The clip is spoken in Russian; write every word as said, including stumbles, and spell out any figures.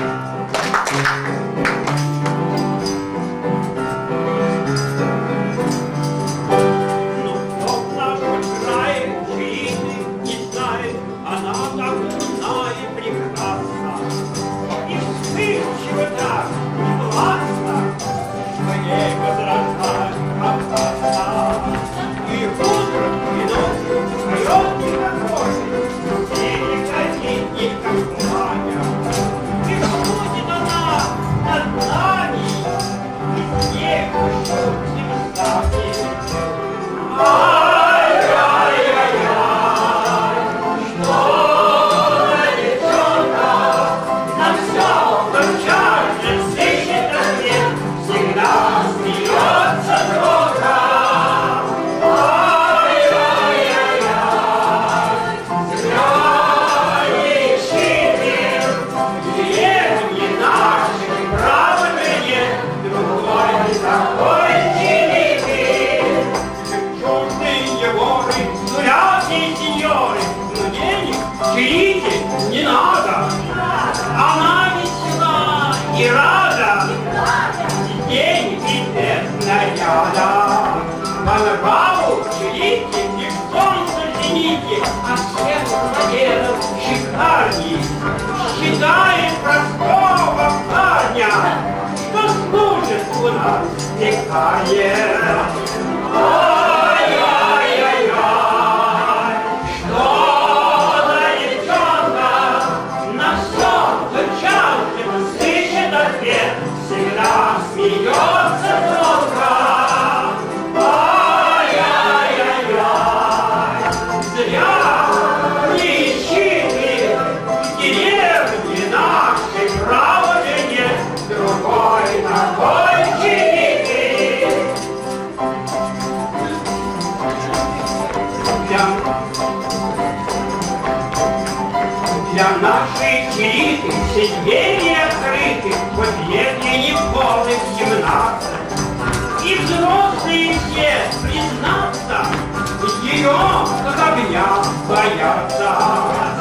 Считаем простого парня, что служит у нас векает. Ай-яй-яй-яй, что за девчонка на все тотчас слышит ответ, всегда смеется только. Ай-яй-яй-яй, зря. Для нашей Кириты все двери открыты, хоть если не в полных семнадцать. И взрослые все, признаться, ее как огня боятся.